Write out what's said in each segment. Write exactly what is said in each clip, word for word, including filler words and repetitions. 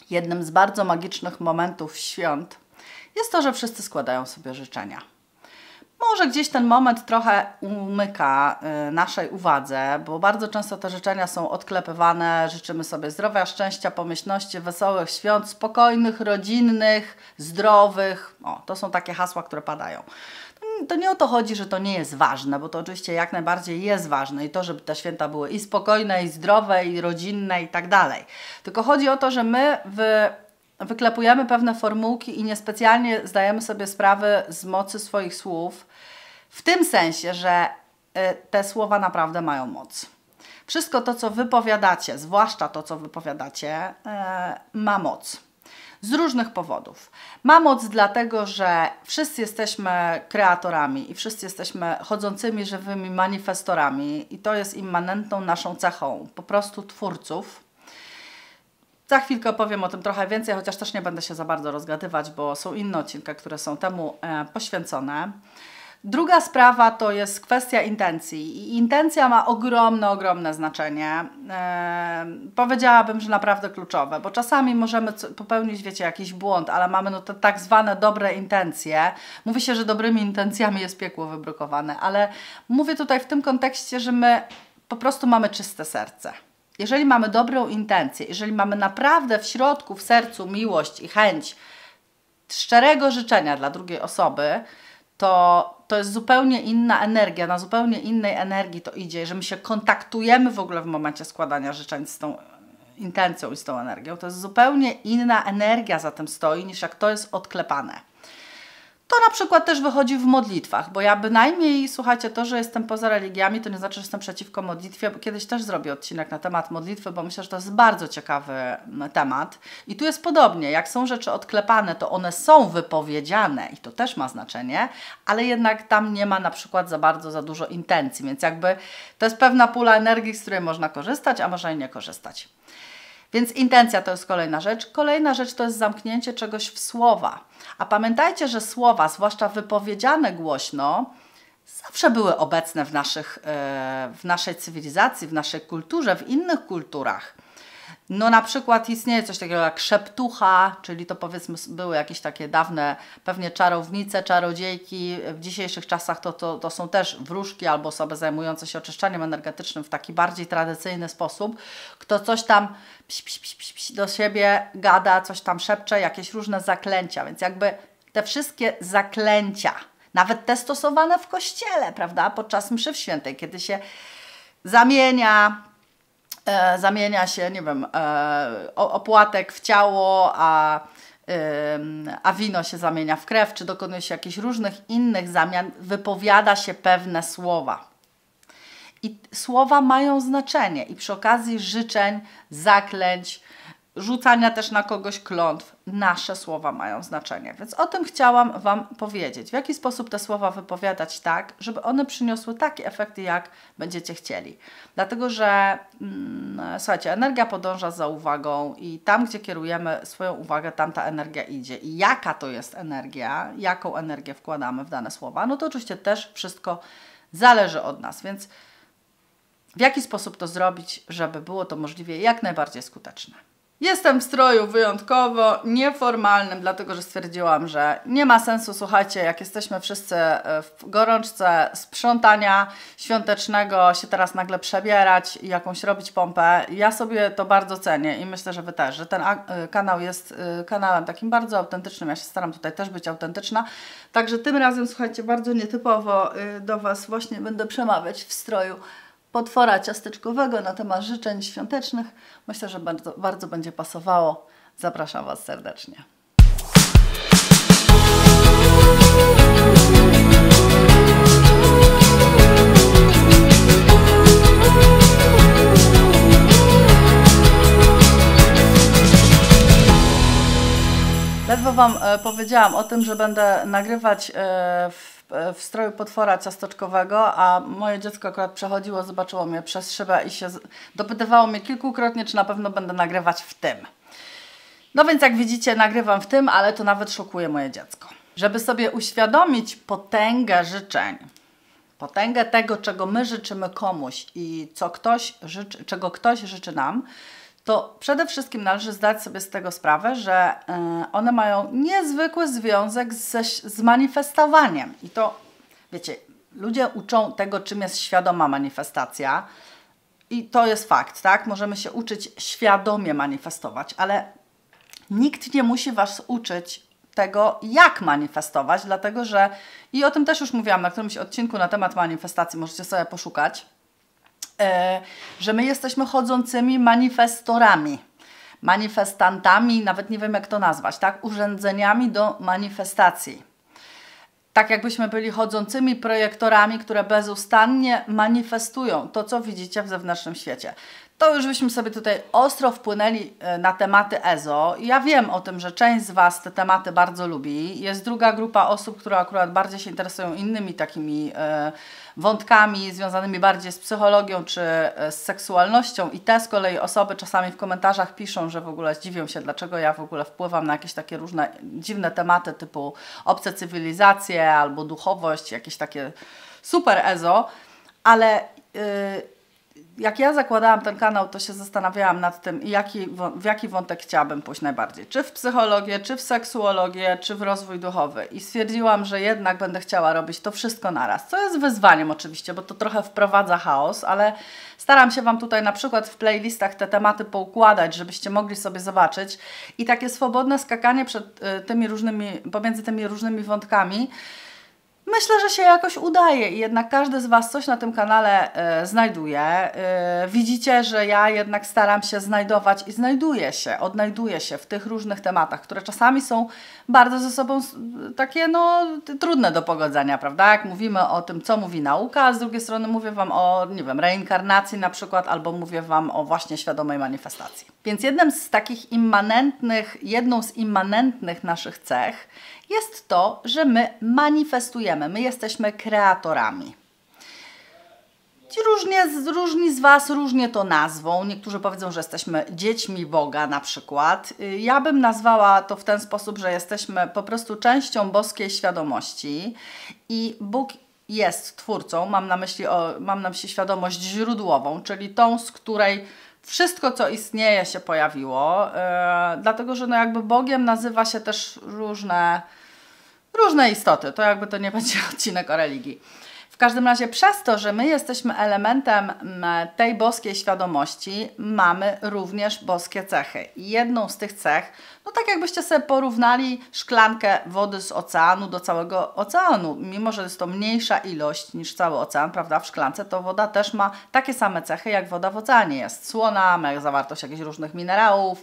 jednym z bardzo magicznych momentów świąt jest to, że wszyscy składają sobie życzenia. Może gdzieś ten moment trochę umyka y, naszej uwadze, bo bardzo często te życzenia są odklepywane. Życzymy sobie zdrowia, szczęścia, pomyślności, wesołych świąt, spokojnych, rodzinnych, zdrowych. O, to są takie hasła, które padają. To nie o to chodzi, że to nie jest ważne, bo to oczywiście jak najbardziej jest ważne i to, żeby te święta były i spokojne, i zdrowe, i rodzinne i tak dalej. Tylko chodzi o to, że my wy, wyklepujemy pewne formułki i niespecjalnie zdajemy sobie sprawę z mocy swoich słów, w tym sensie, że te słowa naprawdę mają moc. Wszystko to, co wypowiadacie, zwłaszcza to, co wypowiadacie, ma moc. Z różnych powodów. Ma moc dlatego, że wszyscy jesteśmy kreatorami i wszyscy jesteśmy chodzącymi, żywymi manifestorami i to jest immanentną naszą cechą, po prostu twórców. Za chwilkę opowiem o tym trochę więcej, chociaż też nie będę się za bardzo rozgadywać, bo są inne odcinki, które są temu e, poświęcone. Druga sprawa to jest kwestia intencji i intencja ma ogromne, ogromne znaczenie. Eee, powiedziałabym, że naprawdę kluczowe, bo czasami możemy popełnić, wiecie, jakiś błąd, ale mamy no te tak zwane dobre intencje. Mówi się, że dobrymi intencjami jest piekło wybrukowane, ale mówię tutaj w tym kontekście, że my po prostu mamy czyste serce. Jeżeli mamy dobrą intencję, jeżeli mamy naprawdę w środku, w sercu miłość i chęć szczerego życzenia dla drugiej osoby, to, to jest zupełnie inna energia, na zupełnie innej energii to idzie, że my się kontaktujemy w ogóle w momencie składania życzeń z tą intencją i z tą energią. To jest zupełnie inna energia za tym stoi, niż jak to jest odklepane. To na przykład też wychodzi w modlitwach, bo ja bynajmniej, słuchajcie, to, że jestem poza religiami, to nie znaczy, że jestem przeciwko modlitwie, bo kiedyś też zrobię odcinek na temat modlitwy, bo myślę, że to jest bardzo ciekawy temat. I tu jest podobnie, jak są rzeczy odklepane, to one są wypowiedziane i to też ma znaczenie, ale jednak tam nie ma na przykład za bardzo, za dużo intencji, więc jakby to jest pewna pula energii, z której można korzystać, a można i nie korzystać. Więc intencja to jest kolejna rzecz. Kolejna rzecz to jest zamknięcie czegoś w słowa. A pamiętajcie, że słowa, zwłaszcza wypowiedziane głośno, zawsze były obecne w, naszych, w naszej cywilizacji, w naszej kulturze, w innych kulturach. No na przykład istnieje coś takiego jak szeptucha, czyli to powiedzmy były jakieś takie dawne pewnie czarownice, czarodziejki. W dzisiejszych czasach to, to, to są też wróżki albo osoby zajmujące się oczyszczaniem energetycznym w taki bardziej tradycyjny sposób. Kto coś tam pś, pś, pś, pś, pś, do siebie gada, coś tam szepcze, jakieś różne zaklęcia. Więc jakby te wszystkie zaklęcia, nawet te stosowane w kościele, prawda, podczas mszy świętej, kiedy się zamienia... E, zamienia się, nie wiem, e, opłatek w ciało, a, e, a wino się zamienia w krew, czy dokonuje się jakichś różnych innych zamian, wypowiada się pewne słowa. I słowa mają znaczenie i przy okazji życzeń, zaklęć, rzucania też na kogoś klątw, nasze słowa mają znaczenie. Więc o tym chciałam Wam powiedzieć. W jaki sposób te słowa wypowiadać tak, żeby one przyniosły takie efekty, jak będziecie chcieli. Dlatego, że mm, słuchajcie, energia podąża za uwagą i tam, gdzie kierujemy swoją uwagę, tam ta energia idzie. I jaka to jest energia, jaką energię wkładamy w dane słowa, no to oczywiście też wszystko zależy od nas. Więc w jaki sposób to zrobić, żeby było to możliwie jak najbardziej skuteczne. Jestem w stroju wyjątkowo nieformalnym, dlatego że stwierdziłam, że nie ma sensu, słuchajcie, jak jesteśmy wszyscy w gorączce sprzątania świątecznego, się teraz nagle przebierać i jakąś robić pompę. Ja sobie to bardzo cenię i myślę, że Wy też, że ten kanał jest kanałem takim bardzo autentycznym. Ja się staram tutaj też być autentyczna. Także tym razem, słuchajcie, bardzo nietypowo do Was właśnie będę przemawiać w stroju potwora ciasteczkowego na temat życzeń świątecznych. Myślę, że bardzo, bardzo będzie pasowało. Zapraszam Was serdecznie. Ledwo Wam e, powiedziałam o tym, że będę nagrywać e, w w stroju potwora ciasteczkowego, a moje dziecko akurat przechodziło, zobaczyło mnie przez szybę i się dopytywało mnie kilkukrotnie, czy na pewno będę nagrywać w tym. No więc jak widzicie, nagrywam w tym, ale to nawet szokuje moje dziecko. Żeby sobie uświadomić potęgę życzeń, potęgę tego, czego my życzymy komuś i co ktoś życzy, czego ktoś życzy nam, to przede wszystkim należy zdać sobie z tego sprawę, że one mają niezwykły związek ze, z manifestowaniem. I to, wiecie, ludzie uczą tego, czym jest świadoma manifestacja i to jest fakt, tak? Możemy się uczyć świadomie manifestować, ale nikt nie musi Was uczyć tego, jak manifestować, dlatego że, i o tym też już mówiłam na którymś odcinku na temat manifestacji, możecie sobie poszukać, że my jesteśmy chodzącymi manifestorami, manifestantami, nawet nie wiem jak to nazwać, tak? Urządzeniami do manifestacji. Tak jakbyśmy byli chodzącymi projektorami, które bezustannie manifestują to, co widzicie w zewnętrznym świecie. To już byśmy sobie tutaj ostro wpłynęli na tematy E Z O. Ja wiem o tym, że część z Was te tematy bardzo lubi. Jest druga grupa osób, które akurat bardziej się interesują innymi takimi e, wątkami związanymi bardziej z psychologią czy z seksualnością i te z kolei osoby czasami w komentarzach piszą, że w ogóle zdziwią się, dlaczego ja w ogóle wpływam na jakieś takie różne dziwne tematy typu obce cywilizacje albo duchowość, jakieś takie super E Z O, ale yy, jak ja zakładałam ten kanał, to się zastanawiałam nad tym, jaki, w jaki wątek chciałabym pójść najbardziej. Czy w psychologię, czy w seksuologię, czy w rozwój duchowy. I stwierdziłam, że jednak będę chciała robić to wszystko naraz. Co jest wyzwaniem oczywiście, bo to trochę wprowadza chaos, ale staram się Wam tutaj na przykład w playlistach te tematy poukładać, żebyście mogli sobie zobaczyć. I takie swobodne skakanie przed tymi różnymi, pomiędzy tymi różnymi wątkami, myślę, że się jakoś udaje i jednak każdy z Was coś na tym kanale y, znajduje. Y, widzicie, że ja jednak staram się znajdować i znajduję się, odnajduję się w tych różnych tematach, które czasami są bardzo ze sobą takie no trudne do pogodzenia, prawda? Jak mówimy o tym, co mówi nauka, a z drugiej strony mówię Wam o, nie wiem, reinkarnacji na przykład, albo mówię Wam o właśnie świadomej manifestacji. Więc jednym z takich immanentnych, jedną z immanentnych naszych cech jest to, że my manifestujemy, my jesteśmy kreatorami. Ci różnie, różni z Was różnie to nazwą. Niektórzy powiedzą, że jesteśmy dziećmi Boga na przykład. Ja bym nazwała to w ten sposób, że jesteśmy po prostu częścią boskiej świadomości i Bóg jest twórcą, mam na myśli, o, mam na myśli świadomość źródłową, czyli tą, z której wszystko, co istnieje, się pojawiło, yy, dlatego, że no jakby Bogiem nazywa się też różne, różne istoty. To jakby to nie będzie odcinek o religii. W każdym razie przez to, że my jesteśmy elementem tej boskiej świadomości, mamy również boskie cechy. I jedną z tych cech, no tak jakbyście sobie porównali szklankę wody z oceanu do całego oceanu. Mimo że jest to mniejsza ilość niż cały ocean, prawda, w szklance, to woda też ma takie same cechy, jak woda w oceanie. Jest słona, ma zawartość jakichś różnych minerałów,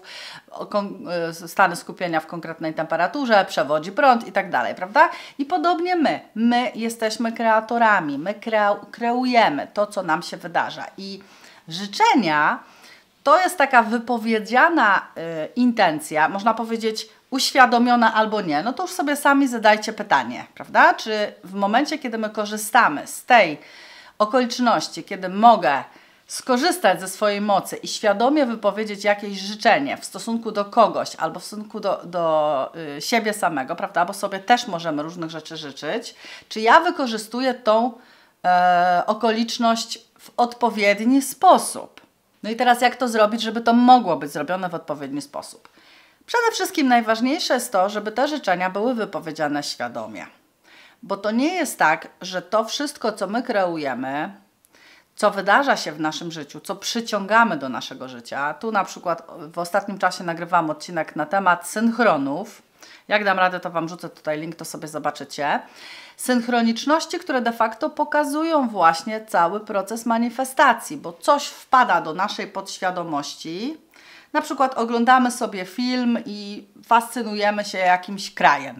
stany skupienia w konkretnej temperaturze, przewodzi prąd i tak dalej, prawda? I podobnie my. My jesteśmy kreatorami. My kreujemy to, co nam się wydarza. I życzenia to jest taka wypowiedziana y, intencja, można powiedzieć uświadomiona albo nie. No to już sobie sami zadajcie pytanie, prawda? Czy w momencie, kiedy my korzystamy z tej okoliczności, kiedy mogę skorzystać ze swojej mocy i świadomie wypowiedzieć jakieś życzenie w stosunku do kogoś albo w stosunku do, do y, siebie samego, prawda, bo sobie też możemy różnych rzeczy życzyć, czy ja wykorzystuję tą e, okoliczność w odpowiedni sposób. No i teraz jak to zrobić, żeby to mogło być zrobione w odpowiedni sposób? Przede wszystkim najważniejsze jest to, żeby te życzenia były wypowiedziane świadomie. Bo to nie jest tak, że to wszystko, co my kreujemy, co wydarza się w naszym życiu, co przyciągamy do naszego życia. Tu na przykład w ostatnim czasie nagrywam odcinek na temat synchronów. Jak dam radę, to Wam rzucę tutaj link, to sobie zobaczycie. Synchroniczności, które de facto pokazują właśnie cały proces manifestacji, bo coś wpada do naszej podświadomości. Na przykład oglądamy sobie film i fascynujemy się jakimś krajem.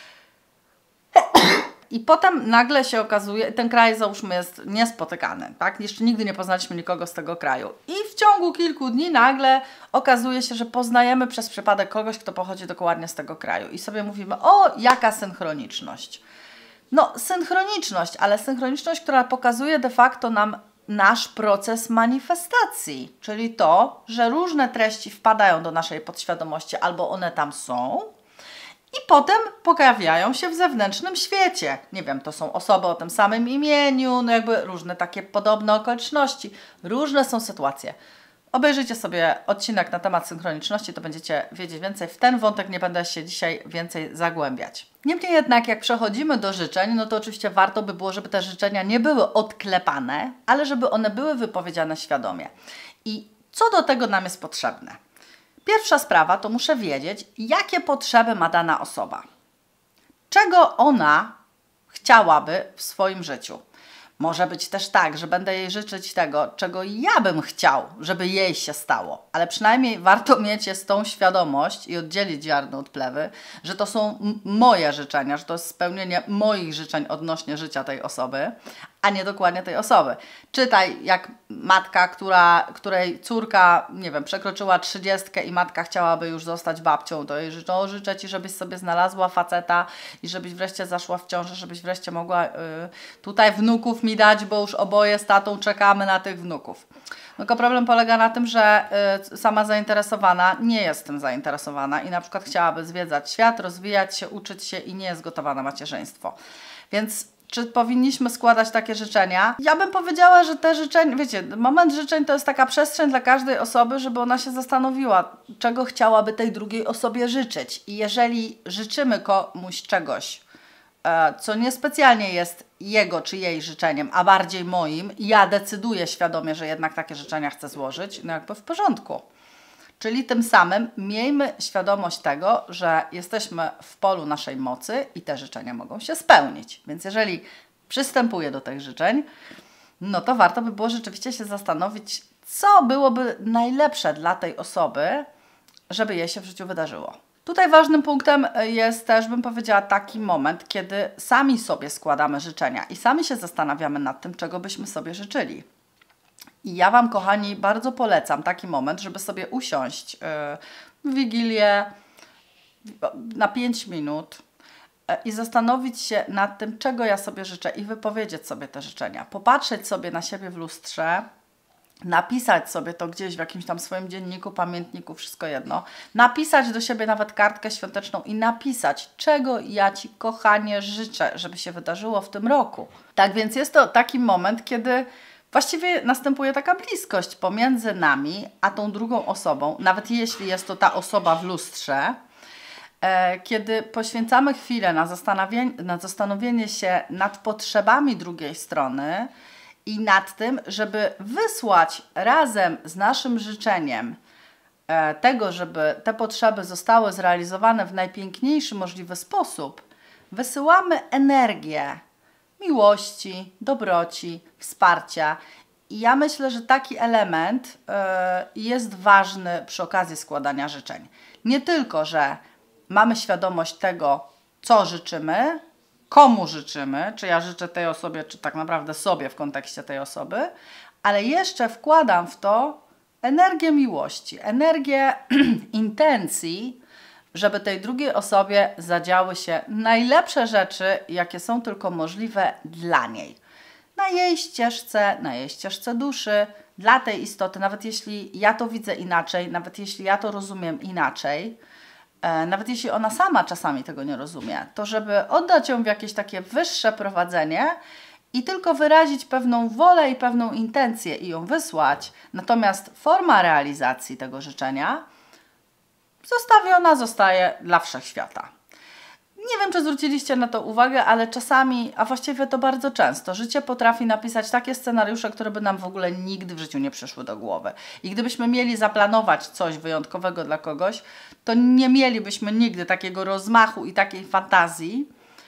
I potem nagle się okazuje, ten kraj załóżmy jest niespotykany, tak? Jeszcze nigdy nie poznaliśmy nikogo z tego kraju. I w ciągu kilku dni nagle okazuje się, że poznajemy przez przypadek kogoś, kto pochodzi dokładnie z tego kraju. I sobie mówimy, o, jaka synchroniczność. No, synchroniczność, ale synchroniczność, która pokazuje de facto nam nasz proces manifestacji. Czyli to, że różne treści wpadają do naszej podświadomości albo one tam są, i potem pojawiają się w zewnętrznym świecie. Nie wiem, to są osoby o tym samym imieniu, no jakby różne takie podobne okoliczności. Różne są sytuacje. obejrzyjcie sobie odcinek na temat synchroniczności, to będziecie wiedzieć więcej. W ten wątek nie będę się dzisiaj więcej zagłębiać. Niemniej jednak, jak przechodzimy do życzeń, no to oczywiście warto by było, żeby te życzenia nie były odklepane, ale żeby one były wypowiedziane świadomie. I co do tego nam jest potrzebne? Pierwsza sprawa to muszę wiedzieć, jakie potrzeby ma dana osoba. Czego ona chciałaby w swoim życiu. Może być też tak, że będę jej życzyć tego, czego ja bym chciał, żeby jej się stało. Ale przynajmniej warto mieć jest tą świadomość i oddzielić ziarno od plewy, że to są moje życzenia, że to jest spełnienie moich życzeń odnośnie życia tej osoby, a nie dokładnie tej osoby. Czytaj jak matka, która, której córka, nie wiem, przekroczyła trzydziestkę i matka chciałaby już zostać babcią, to jej życzą, życzę Ci, żebyś sobie znalazła faceta i żebyś wreszcie zaszła w ciążę, żebyś wreszcie mogła y, tutaj wnuków mi dać, bo już oboje z tatą czekamy na tych wnuków. Tylko problem polega na tym, że y, sama zainteresowana nie jest tym zainteresowana i na przykład chciałaby zwiedzać świat, rozwijać się, uczyć się i nie jest gotowa na macierzyństwo. Więc czy powinniśmy składać takie życzenia? Ja bym powiedziała, że te życzenia, wiecie, moment życzeń to jest taka przestrzeń dla każdej osoby, żeby ona się zastanowiła, czego chciałaby tej drugiej osobie życzyć. I jeżeli życzymy komuś czegoś, co niespecjalnie jest jego czy jej życzeniem, a bardziej moim, ja decyduję świadomie, że jednak takie życzenia chcę złożyć, no jakby w porządku. Czyli tym samym miejmy świadomość tego, że jesteśmy w polu naszej mocy i te życzenia mogą się spełnić. Więc jeżeli przystępuję do tych życzeń, no to warto by było rzeczywiście się zastanowić, co byłoby najlepsze dla tej osoby, żeby jej się w życiu wydarzyło. Tutaj ważnym punktem jest też, bym powiedziała, taki moment, kiedy sami sobie składamy życzenia i sami się zastanawiamy nad tym, czego byśmy sobie życzyli. I ja Wam, kochani, bardzo polecam taki moment, żeby sobie usiąść w Wigilię na pięć minut i zastanowić się nad tym, czego ja sobie życzę i wypowiedzieć sobie te życzenia. Popatrzeć sobie na siebie w lustrze, napisać sobie to gdzieś w jakimś tam swoim dzienniku, pamiętniku, wszystko jedno. Napisać do siebie nawet kartkę świąteczną i napisać, czego ja Ci, kochanie, życzę, żeby się wydarzyło w tym roku. Tak więc jest to taki moment, kiedy właściwie następuje taka bliskość pomiędzy nami a tą drugą osobą, nawet jeśli jest to ta osoba w lustrze, e, kiedy poświęcamy chwilę na zastanowienie, na zastanowienie się nad potrzebami drugiej strony i nad tym, żeby wysłać razem z naszym życzeniem e, tego, żeby te potrzeby zostały zrealizowane w najpiękniejszy możliwy sposób, wysyłamy energię miłości, dobroci, wsparcia. I ja myślę, że taki element y, jest ważny przy okazji składania życzeń. Nie tylko, że mamy świadomość tego, co życzymy, komu życzymy, czy ja życzę tej osobie, czy tak naprawdę sobie w kontekście tej osoby, ale jeszcze wkładam w to energię miłości, energię intencji, żeby tej drugiej osobie zadziały się najlepsze rzeczy, jakie są tylko możliwe dla niej. Na jej ścieżce, na jej ścieżce duszy, dla tej istoty, nawet jeśli ja to widzę inaczej, nawet jeśli ja to rozumiem inaczej, e, nawet jeśli ona sama czasami tego nie rozumie, to żeby oddać ją w jakieś takie wyższe prowadzenie i tylko wyrazić pewną wolę i pewną intencję i ją wysłać, natomiast forma realizacji tego życzenia zostawiona zostaje dla wszechświata. Nie wiem, czy zwróciliście na to uwagę, ale czasami, a właściwie to bardzo często, życie potrafi napisać takie scenariusze, które by nam w ogóle nigdy w życiu nie przyszły do głowy. I gdybyśmy mieli zaplanować coś wyjątkowego dla kogoś, to nie mielibyśmy nigdy takiego rozmachu i takiej fantazji,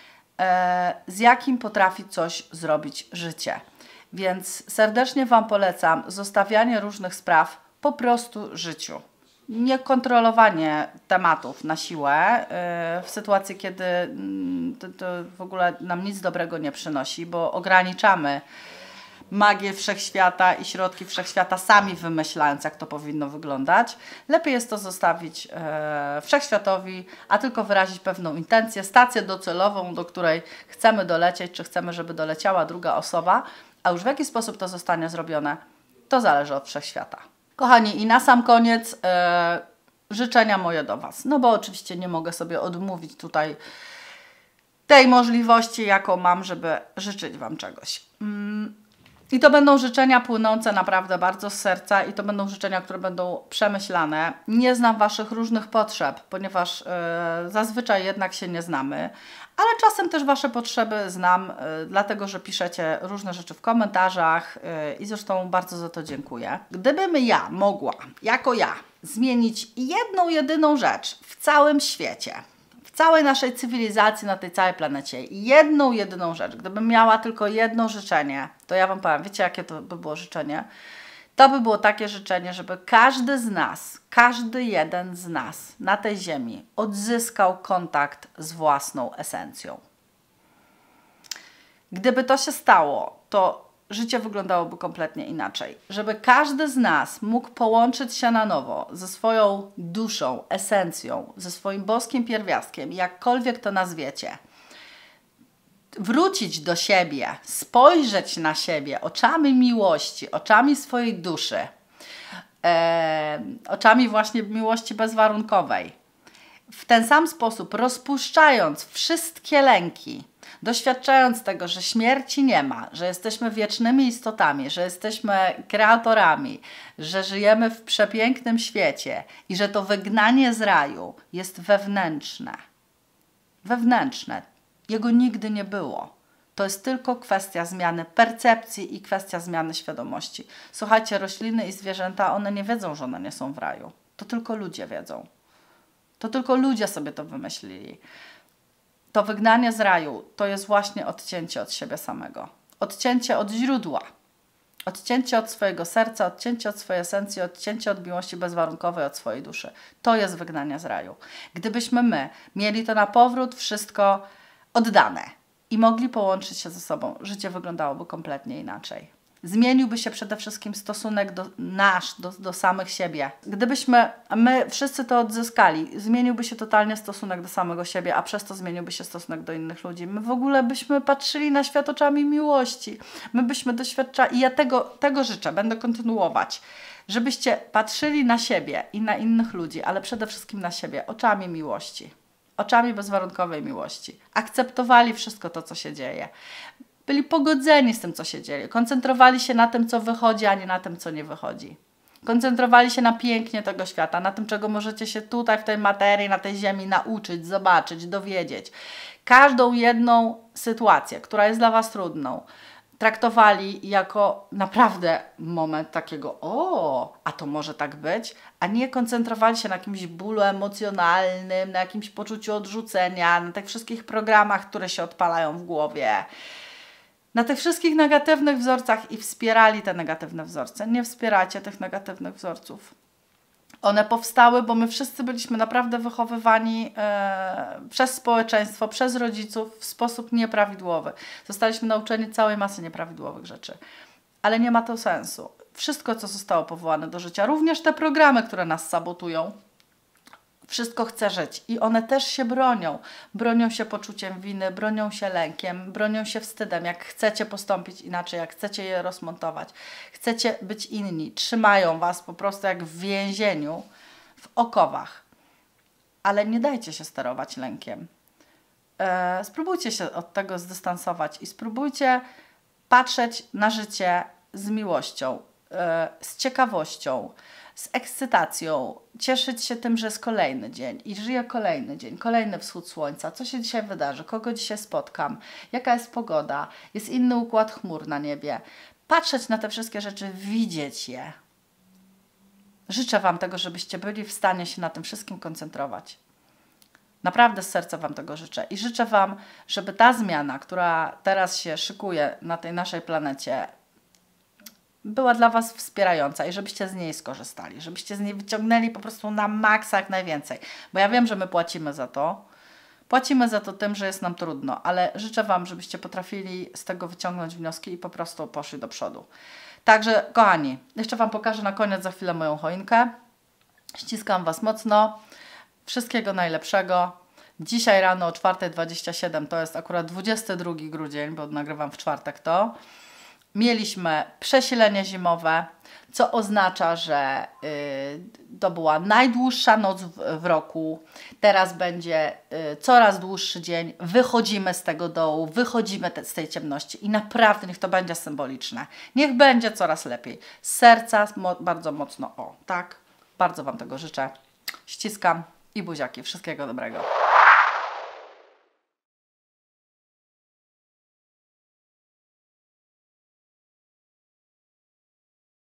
e, z jakim potrafi coś zrobić życie. Więc serdecznie Wam polecam zostawianie różnych spraw po prostu życiu. Niekontrolowanie tematów na siłę yy, w sytuacji, kiedy yy, to, to w ogóle nam nic dobrego nie przynosi, bo ograniczamy magię wszechświata i środki wszechświata sami wymyślając, jak to powinno wyglądać. Lepiej jest to zostawić yy, wszechświatowi, a tylko wyrazić pewną intencję, stację docelową, do której chcemy dolecieć, czy chcemy, żeby doleciała druga osoba, a już w jaki sposób to zostanie zrobione, to zależy od wszechświata. Kochani, i na sam koniec e, życzenia moje do Was. No bo oczywiście nie mogę sobie odmówić tutaj tej możliwości, jaką mam, żeby życzyć Wam czegoś. Mm, I to będą życzenia płynące naprawdę bardzo z serca i to będą życzenia, które będą przemyślane. Nie znam Waszych różnych potrzeb, ponieważ yy, zazwyczaj jednak się nie znamy, ale czasem też Wasze potrzeby znam, yy, dlatego że piszecie różne rzeczy w komentarzach yy, i zresztą bardzo za to dziękuję. Gdybym ja mogła, jako ja, zmienić jedną, jedyną rzecz w całym świecie, w całej naszej cywilizacji, na tej całej planecie, jedną, jedyną rzecz, gdybym miała tylko jedno życzenie, to ja Wam powiem, wiecie jakie to by było życzenie? To by było takie życzenie, żeby każdy z nas, każdy jeden z nas na tej ziemi odzyskał kontakt z własną esencją. Gdyby to się stało, to życie wyglądałoby kompletnie inaczej. Żeby każdy z nas mógł połączyć się na nowo ze swoją duszą, esencją, ze swoim boskim pierwiastkiem, jakkolwiek to nazwiecie, wrócić do siebie, spojrzeć na siebie oczami miłości, oczami swojej duszy, e, oczami właśnie miłości bezwarunkowej. W ten sam sposób rozpuszczając wszystkie lęki, doświadczając tego, że śmierci nie ma, że jesteśmy wiecznymi istotami, że jesteśmy kreatorami, że żyjemy w przepięknym świecie i że to wygnanie z raju jest wewnętrzne. Wewnętrzne. Jego nigdy nie było. To jest tylko kwestia zmiany percepcji i kwestia zmiany świadomości. Słuchajcie, rośliny i zwierzęta, one nie wiedzą, że one nie są w raju. To tylko ludzie wiedzą. To tylko ludzie sobie to wymyślili. To wygnanie z raju to jest właśnie odcięcie od siebie samego. Odcięcie od źródła. Odcięcie od swojego serca, odcięcie od swojej esencji, odcięcie od miłości bezwarunkowej, od swojej duszy. To jest wygnanie z raju. Gdybyśmy my mieli to na powrót wszystko oddane i mogli połączyć się ze sobą, życie wyglądałoby kompletnie inaczej. Zmieniłby się przede wszystkim stosunek do, nasz, do, do samych siebie. Gdybyśmy my wszyscy to odzyskali, zmieniłby się totalnie stosunek do samego siebie, a przez to zmieniłby się stosunek do innych ludzi. My w ogóle byśmy patrzyli na świat oczami miłości. My byśmy doświadczali, i ja tego, tego życzę, będę kontynuować, żebyście patrzyli na siebie i na innych ludzi, ale przede wszystkim na siebie oczami miłości. Oczami bezwarunkowej miłości. Akceptowali wszystko to, co się dzieje. Byli pogodzeni z tym, co się dzieje. Koncentrowali się na tym, co wychodzi, a nie na tym, co nie wychodzi. Koncentrowali się na pięknie tego świata, na tym, czego możecie się tutaj, w tej materii, na tej ziemi nauczyć, zobaczyć, dowiedzieć. Każdą jedną sytuację, która jest dla Was trudną, traktowali jako naprawdę moment takiego o, a to może tak być, a nie koncentrowali się na jakimś bólu emocjonalnym, na jakimś poczuciu odrzucenia, na tych wszystkich programach, które się odpalają w głowie, na tych wszystkich negatywnych wzorcach i wspierali te negatywne wzorce. Nie wspieracie tych negatywnych wzorców. One powstały, bo my wszyscy byliśmy naprawdę wychowywani e, przez społeczeństwo, przez rodziców w sposób nieprawidłowy. Zostaliśmy nauczeni całej masy nieprawidłowych rzeczy. Ale nie ma to sensu. Wszystko, co zostało powołane do życia, również te programy, które nas sabotują, wszystko chce żyć i one też się bronią. Bronią się poczuciem winy, bronią się lękiem, bronią się wstydem. Jak chcecie postąpić inaczej, jak chcecie je rozmontować, chcecie być inni, trzymają Was po prostu jak w więzieniu, w okowach. Ale nie dajcie się sterować lękiem. E, spróbujcie się od tego zdystansować i spróbujcie patrzeć na życie z miłością, e, z ciekawością, z ekscytacją, cieszyć się tym, że jest kolejny dzień i żyję kolejny dzień, kolejny wschód słońca, co się dzisiaj wydarzy, kogo dzisiaj spotkam, jaka jest pogoda, jest inny układ chmur na niebie. Patrzeć na te wszystkie rzeczy, widzieć je. Życzę Wam tego, żebyście byli w stanie się na tym wszystkim koncentrować. Naprawdę z serca Wam tego życzę i życzę Wam, żeby ta zmiana, która teraz się szykuje na tej naszej planecie, była dla Was wspierająca i żebyście z niej skorzystali, żebyście z niej wyciągnęli po prostu na maksa jak najwięcej. Bo ja wiem, że my płacimy za to. Płacimy za to tym, że jest nam trudno, ale życzę Wam, żebyście potrafili z tego wyciągnąć wnioski i po prostu poszli do przodu. Także, kochani, jeszcze Wam pokażę na koniec za chwilę moją choinkę. Ściskam Was mocno. Wszystkiego najlepszego. Dzisiaj rano o czwarta dwadzieścia siedem, to jest akurat dwudziesty drugi grudzień, bo nagrywam w czwartek to. mieliśmy przesilenie zimowe, co oznacza, że yy, to była najdłuższa noc w, w roku. Teraz będzie yy, coraz dłuższy dzień. Wychodzimy z tego dołu, wychodzimy te, z tej ciemności i naprawdę niech to będzie symboliczne. Niech będzie coraz lepiej. Z serca mo bardzo mocno o, tak? Bardzo Wam tego życzę. Ściskam i buziaki. Wszystkiego dobrego.